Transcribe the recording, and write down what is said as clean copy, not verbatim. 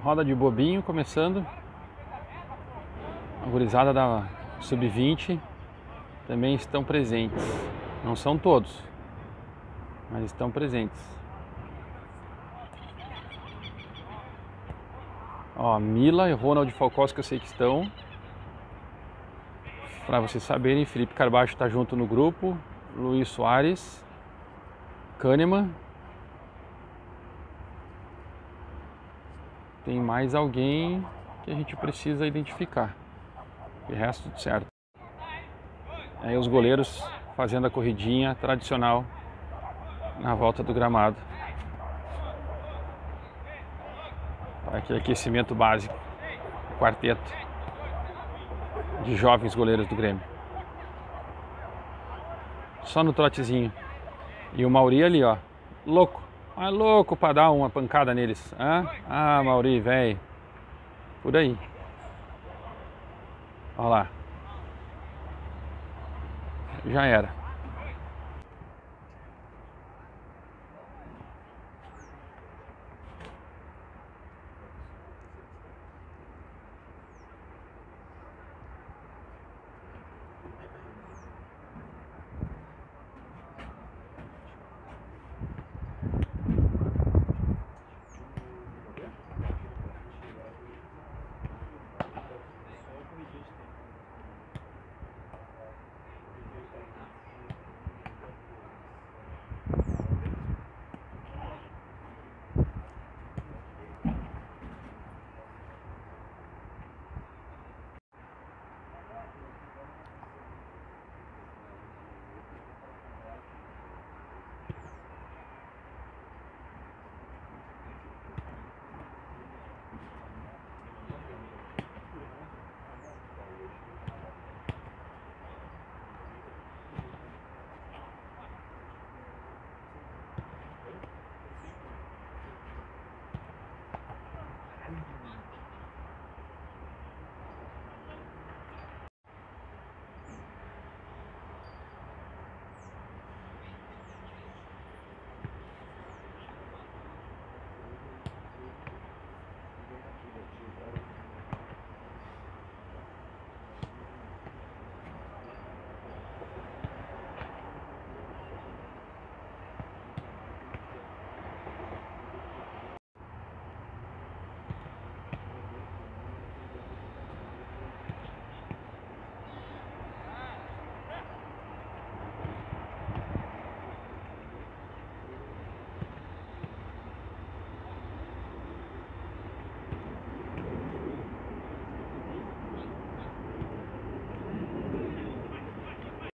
Roda de bobinho começando. A gurizada da Sub-20 também estão presentes. Não são todos, mas estão presentes. Ó, Mila e Ronald Falkowski eu sei que estão. Para vocês saberem, Felipe Carbacho está junto no grupo. Luiz Soares, Kahneman. Tem mais alguém que a gente precisa identificar. O resto tudo certo. Aí os goleiros fazendo a corridinha tradicional na volta do gramado. Aqui aquecimento básico. Quarteto de jovens goleiros do Grêmio. Só no trotezinho. E o Mauri ali, ó, louco. Mas louco pra dar uma pancada neles. Ah, Mauri, velho. Por aí. Olha lá. Já era.